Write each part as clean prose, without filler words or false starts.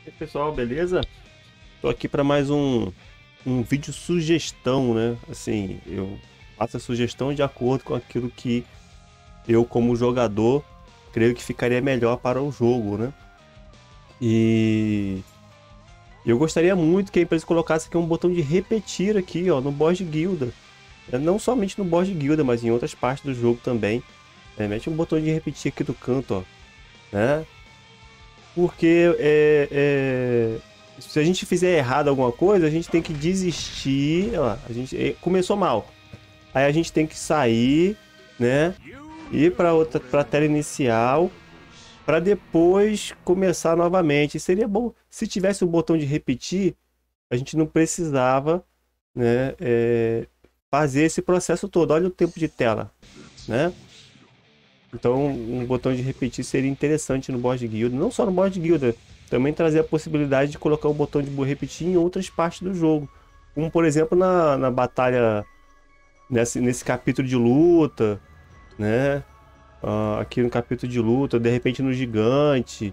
E aí, pessoal, beleza? Tô aqui para mais um vídeo sugestão, né? Assim, eu faço a sugestão de acordo com aquilo que eu, como jogador, creio que ficaria melhor para o jogo, né? E eu gostaria muito que a empresa colocasse aqui um botão de repetir aqui, ó, no boss de guilda. Não somente no boss de guilda, mas em outras partes do jogo também. Mete um botão de repetir aqui do canto, ó, né? Porque se a gente fizer errado alguma coisa, a gente tem que desistir. Ó, a gente começou mal. Aí a gente tem que sair, né? Ir para outra, para tela inicial, para depois começar novamente. Seria bom se tivesse o botão de repetir, a gente não precisava, né? Fazer esse processo todo. Olha o tempo de tela, né? Então, um botão de repetir seria interessante no boss de guilda, não só no boss de guilda, também trazer a possibilidade de colocar um botão de repetir em outras partes do jogo, como por exemplo na batalha, nesse capítulo de luta, né? Aqui no capítulo de luta, de repente no gigante,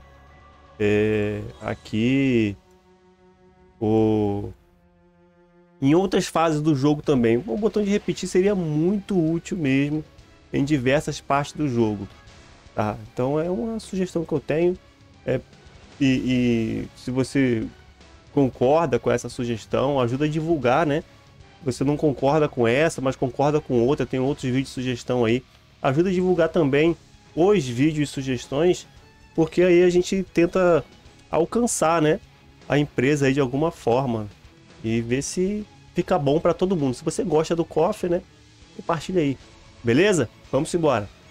aqui, o... em outras fases do jogo também. Um botão de repetir seria muito útil mesmo em diversas partes do jogo. Tá, então é uma sugestão que eu tenho. É, e se você concorda com essa sugestão, ajuda a divulgar, né? Você não concorda com essa, mas concorda com outra, tem outros vídeos de sugestão aí. Ajuda a divulgar também os vídeos e sugestões, porque aí a gente tenta alcançar, né, a empresa aí de alguma forma e ver se fica bom para todo mundo. Se você gosta do coffee, né, compartilha aí. Beleza? Vamos embora.